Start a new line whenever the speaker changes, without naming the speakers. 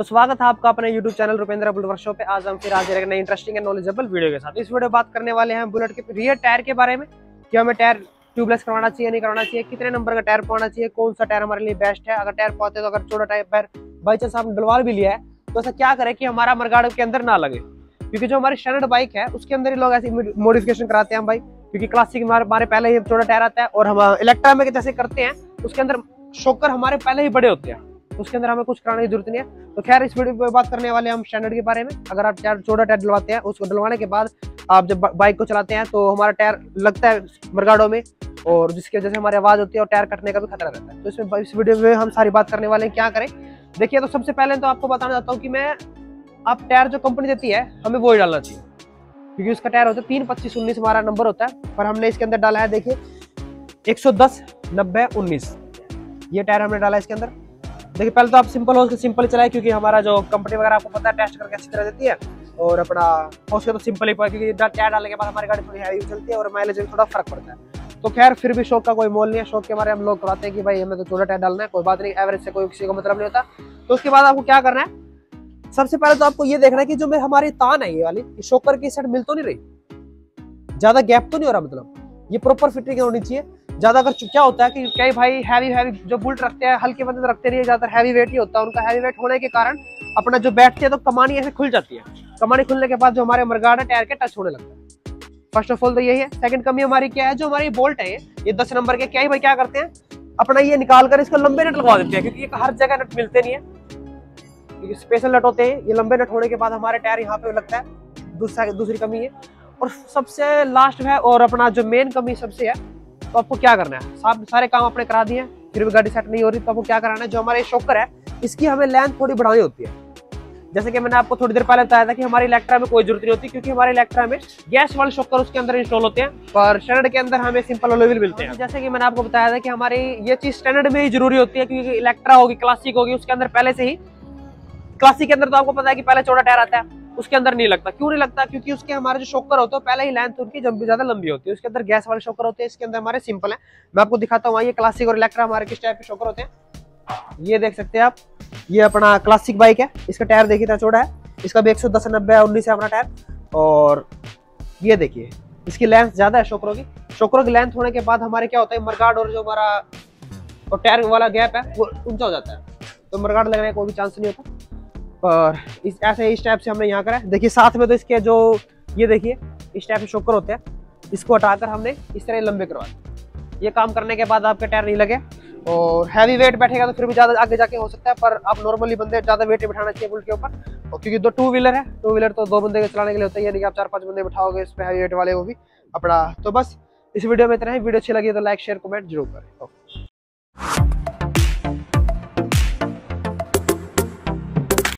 तो स्वागत है आपका अपने YouTube channel Rupendra bullet workshop पे। आज हम फिर हाजिर एक नई इंटरेस्टिंग एंड नॉलेजेबल वीडियो के साथ। इस वीडियो में बात करने वाले हैं बुलेट के रियर टायर के बारे में कि हमें टायर ट्यूबलेस करवाना चाहिए नहीं करवाना चाहिए, कितने नंबर का टायर पवाना चाहिए, कौन सा टायर हमारे लिए बेस्ट है। अगर टायर पवाते तो अगर छोटा टायर बाई चांस आपने डलवा भी लिया है तो ऐसा क्या करें कि हमारा मरगाड़ के अंदर ना लगे, क्योंकि जो हमारी स्टैंडर्ड बाइक है उसके अंदर ही लोग ऐसी मॉडिफिकेशन कराते हैं भाई, क्योंकि क्लासिक हमारे पहले ही छोटा टायर आता है और हम इलेक्ट्रा में जैसे करते हैं उसके अंदर शॉकर हमारे पहले ही बड़े होते हैं, उसके अंदर हमें कुछ कराने की जरूरत नहीं है। तो खैर इस वीडियो में बात करने वाले हैं हम स्टैंडर्ड के बारे में। अगर आप टायर छोटा टायर डलवाते हैं, उसको डलवाने के बाद आप जब बाइक को चलाते हैं तो हमारा टायर लगता है मरगाड़ों में और जिसकी वजह से हमारी आवाज होती है और टायर कटने का भी खतरा रहता है। तो इसमें इस वीडियो में हम सारी बात करने वाले हैं क्या करें। देखिए, तो सबसे पहले तो आपको बताना चाहता हूँ कि मैं आप टायर जो कंपनी देती है हमें वो ही डालना चाहिए, क्योंकि उसका टायर होता है 3, 25, 19 हमारा नंबर होता है, पर हमने इसके अंदर डाला है देखिए 110, 90, 19 ये टायर हमने डाला है इसके अंदर। देखिए पहले तो आप सिंपल हो, सिंपल चलाए, क्योंकि हमारा जो कंपनी वगैरह आपको पता है टेस्ट करके अच्छी तरह देती है और अपना उसके तो सिंपल ही, क्योंकि टायर डालने के बाद हमारी गाड़ी थोड़ी हैवी चलती है और माइलेज में थोड़ा फर्क पड़ता है। तो खैर फिर भी शौक का कोई मोल नहीं है, शौक के बारे हम लोग करवाते हैं कि भाई हमें तो छोटा टायर डालना है, कोई बात नहीं, एवरेज से कोई किसी को मतलब नहीं होता। तो उसके बाद आपको क्या करना है, सबसे पहले तो आपको ये देखना है कि जो हमारी तान है ये वाली शॉकर की साइड मिल तो नहीं रही, ज्यादा गैप तो नहीं हो रहा, मतलब ये प्रॉपर फिटिंग होनी चाहिए। ज्यादा अगर क्या होता है कि कई भाई हैवी जो बुलेट रखते हैं हल्के बंदे रखते नहीं है, ज्यादातर हैवी वेट ही होता है, उनका हैवी वेट होने के कारण अपना जो बैठते हैं तो कमानी ऐसे खुल जाती है, कमानी खुलने के बाद जो हमारे मरगाड़ है टायर के टच होने लगता है। फर्स्ट ऑफ ऑल तो यही है। सेकंड कमी हमारी क्या है, जो हमारी बोल्ट है ये 10 नंबर के क्या ही भाई क्या करते हैं, अपना ये निकाल कर इसको लंबे नट लगवा देते हैं, क्योंकि हर जगह नट मिलते नहीं है, क्योंकि स्पेशल नट होते हैं। ये लंबे नट होने के बाद हमारे टायर यहाँ पे लगता है, दूसरी कमी है। और सबसे लास्ट है और अपना जो मेन कमी सबसे है, तो आपको क्या करना है, सारे काम आपने करा दिए फिर भी गाड़ी सेट नहीं हो रही, तो आपको क्या कराना है, जो हमारे शॉकर है इसकी हमें लेंथ थोड़ी बढ़ानी होती है। जैसे कि मैंने आपको थोड़ी देर पहले बताया था कि हमारी इलेक्ट्रा में कोई जरूरत नहीं होती, क्योंकि हमारे इलेक्ट्रा में गैस वाले शॉकर उसके अंदर इंस्टॉल होते हैं, पर स्टैंडर्ड के अंदर हमें सिंपल वाले व्हील मिलते हैं। जैसे कि मैंने आपको बताया था कि हमारी ये चीज स्टैंडर्ड में ही जरूरी होती है, क्योंकि इलेक्ट्रा होगी, क्लासिक होगी, उसके अंदर पहले से ही, क्लासिक के अंदर तो आपको पता है कि पहले छोटा टायर आता है, उसके अंदर नहीं लगता। क्यों नहीं लगता, क्योंकि उसके हमारे जो शॉकर होते हैं पहले ही लेंथ उनकी ज्यादा लंबी होती है, उसके अंदर गैस वाले शॉकर होते हैं, इसके अंदर हमारे सिंपल है। मैं आपको दिखाता हूँ, ये क्लासिक और इलेक्ट्रा हमारे किस टाइप के शॉकर होते हैं, ये देख सकते हैं आप। ये अपना क्लासिक बाइक है, इसका टायर देखिए इतना छोटा है, इसका भी 110, 90, 19 है अपना टायर। और ये देखिए इसकी लेंथ ज्यादा है शॉकरों की। शॉकरों की लेंथ होने के बाद हमारे क्या होता है, मरगाड़ और जो हमारा और टायर वाला गैप है वो ऊंचा हो जाता है, तो मरगाड़ लगने का कोई भी चांस नहीं होता। और इस टाइप से हमने यहाँ करा है। देखिए साथ में तो इसके जो ये देखिए इस टाइप के शॉकर होते हैं, इसको हटाकर हमने इस तरह लंबे करवाए। ये काम करने के बाद आपके टायर नहीं लगे और हैवी वेट बैठेगा तो फिर भी ज्यादा आगे जाके हो सकता है, पर आप नॉर्मली बंदे ज्यादा वेट बिठाना चाहिए बुलेट के ऊपर, और क्योंकि दो टू व्हीलर है, टू व्हीलर तो 2 बंदे के चलाने के लिए होता है, यानी कि आप 4-5 बंदे बिठाओगे इस पे हैवी वेट वाले वो भी अपना। तो बस इस वीडियो में इतना ही। वीडियो अच्छी लगी तो लाइक शेयर कमेंट जरूर करें।